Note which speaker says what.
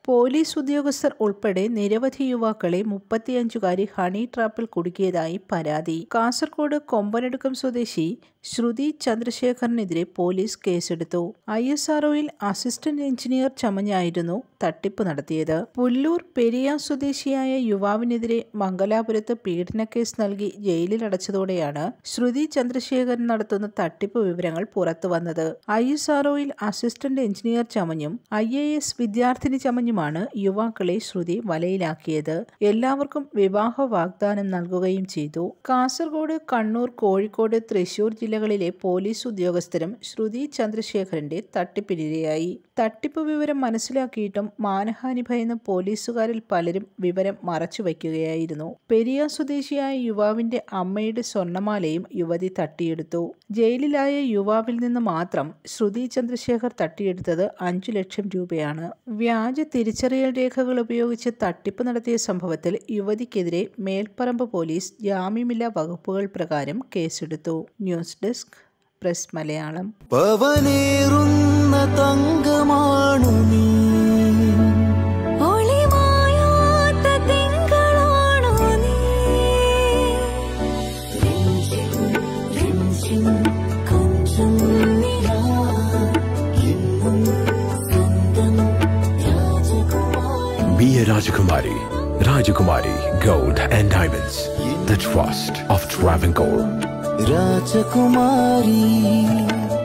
Speaker 1: Police ഉദ്യോഗസ്ഥർ ഉൾപ്പെടെ നിരവധി യുവാക്കളെ 35-കാരി ഹണി ട്രാപ്പിൽ കുടുക്കിയതായി പരാതി. കാസർഗോഡ് കൊമ്പനടുക്കം സ്വദേശി ശ്രുതി ചന്ദ്രശേഖറിനെതിരെ പോലീസ് കേസെടുത്തു. ISROയിൽ അസിസ്റ്റന്റ് എഞ്ചിനീയർ ചമഞ്ഞായിരുന്നു തട്ടിപ്പ് നടത്തിയത്. പുല്ലൂർ പെരിയ സ്വദേശിയായ യുവാവിനെതിരെ മംഗലാപുരത്ത് പീഡനക്കേസ് നൽകി ജയിലിലടച്ചതോടെയാണ് ശ്രുതി ചന്ദ്രശേഖരൻ നടത്തുന്ന തട്ടിപ്പ് വിവരങ്ങൾ പുറത്തുവന്നത്. ISROയിൽ അസിസ്റ്റന്റ് എഞ്ചിനീയർ ചമഞ്ഞും IAS വിദ്യാർത്ഥിനി ചമഞ്ഞുമാണ് യുവാക്കളെ ശ്രുതി വലയിലാക്കിയത്. എല്ലാവർക്കും വിവാഹ വാഗ്ദാനം നൽകുകയും ചെയ്തു. കാസർഗോഡ്, കണ്ണൂർ, കോഴിക്കോട്, തൃശൂർ ജില്ലകളിലെ പോലീസ് ഉദ്യോഗസ്ഥരും ശ്രുതി ചന്ദ്രശേഖരന്റെ തട്ടിപ്പിനിരയായി. തട്ടിപ്പ് വിവരം മനസ്സിലാക്കിയിട്ടും മാനഹാനി ഭയന്ന് പോലീസുകാരിൽ പലരും വിവരം മറച്ചുവെക്കുകയായിരുന്നു. പെരിയ സ്വദേശിയായ യുവാവിന്റെ അമ്മയുടെ സ്വർണമാലയും യുവതി തട്ടിയെടുത്തു. ജയിലിലായ യുവാവിൽ നിന്ന് മാത്രം ശ്രുതി ചന്ദ്രശേഖർ തട്ടിയെടുത്തത് 5 ലക്ഷം രൂപയാണ്. വ്യാജ തിരിച്ചറിയൽ രേഖകൾ ഉപയോഗിച്ച് തട്ടിപ്പ് നടത്തിയ സംഭവത്തിൽ യുവതിക്കെതിരെ മേൽപ്പറമ്പ് പോലീസ് ജാമ്യമില്ലാ വകുപ്പുകൾ പ്രകാരം കേസെടുത്തു. News desk, press Malayalam.
Speaker 2: Be a Rajakumari. Rajakumari Gold and Diamonds. The trust of Travancore.
Speaker 3: Rajakumari.